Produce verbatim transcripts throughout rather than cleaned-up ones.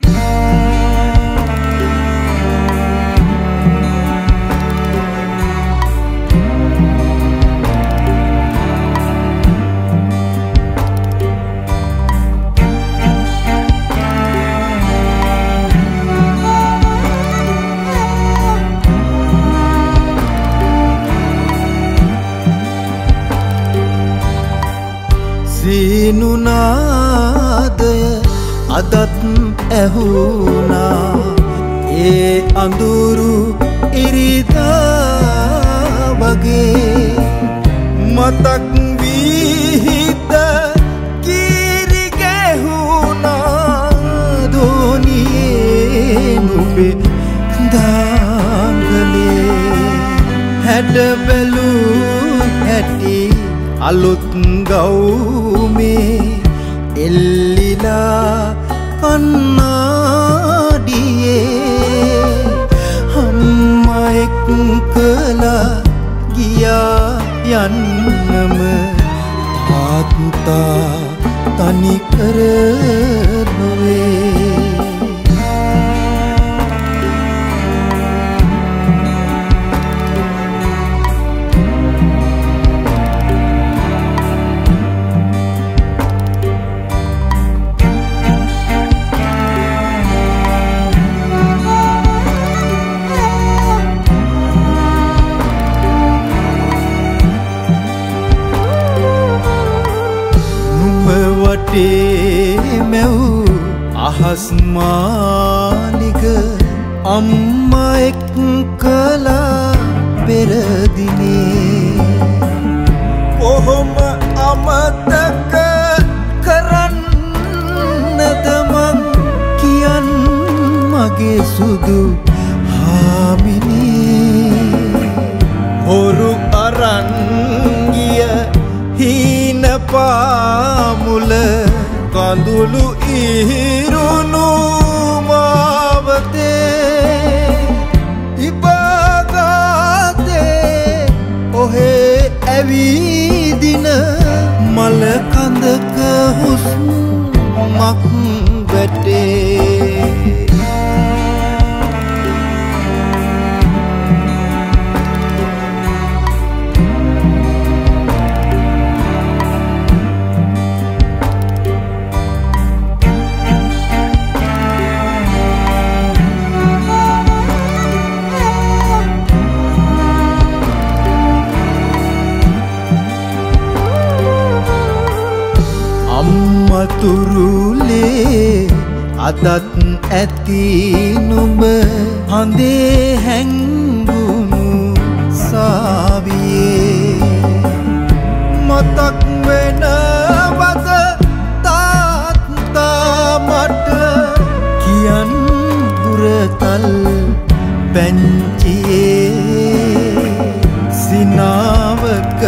සීනුනාදය අදත් ඇහුණා ඒ අඳුරු ඉරිදා වගේ මතක් වී හිත කිරි ගැහුණා දෝනියේ නුඹේ දාංගලේ හැඩ බැලූ හැටි අලුත් ගවුමේ එල්ලිලා කන්නාඩියේ අම්මා එක්කලා ගියා යන්නම තාත්තා තනි කර නොවේ මැව් අහස් මාලිග අම්මා එක්කලා පෙරදිනේ කොහොම අමතක කරන්නද මං කියන් මගේ සුදු හාමිනේ හොරු අරන් ගිය හීන පාමුල කඳුළු ඉහිරුණු මාවතේ ඉබාගාතේ ඔහේ ඇවිදින මල කඳක හුස්මක් වැටේ තුරුලේ අදත් ඇති නුඹ හඳේ හැංගුණු සාවියේ මතක් වෙනවද තාත්තා මට කියන් දුරතල් පැංචියේ සිනාවක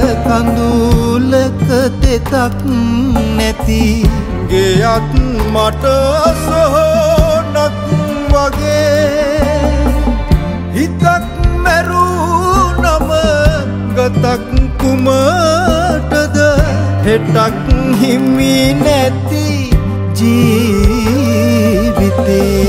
කඳුලක තෙතක් නැති ගෙයක් මට සොහොනක් වගේ හිතක් මැරුණම ගතක් කුමටද හෙටක් හිමි නැති ජීවිතේ